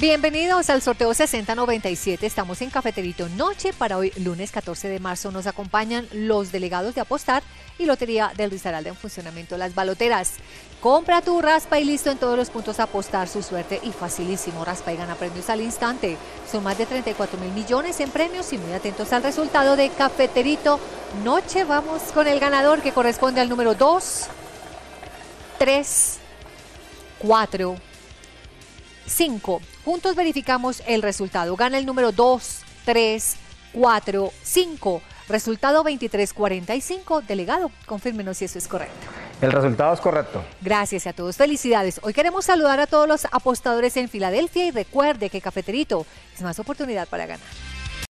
Bienvenidos al sorteo 6097. Estamos en Cafeterito Noche. Para hoy, lunes 14 de marzo, nos acompañan los delegados de Apostar y Lotería del Risaralda en funcionamiento las baloteras. Compra tu raspa y listo en todos los puntos a apostar su suerte y facilísimo. Raspa y gana premios al instante. Son más de 34.000 millones en premios y muy atentos al resultado de Cafeterito Noche. Vamos con el ganador que corresponde al número 2, 3, 4, 5. Juntos verificamos el resultado. Gana el número 2, 3, 4, 5. Resultado 2345. Delegado, confírmenos si eso es correcto. El resultado es correcto. Gracias a todos. Felicidades. Hoy queremos saludar a todos los apostadores en Filadelfia y recuerde que Cafeterito es más oportunidad para ganar.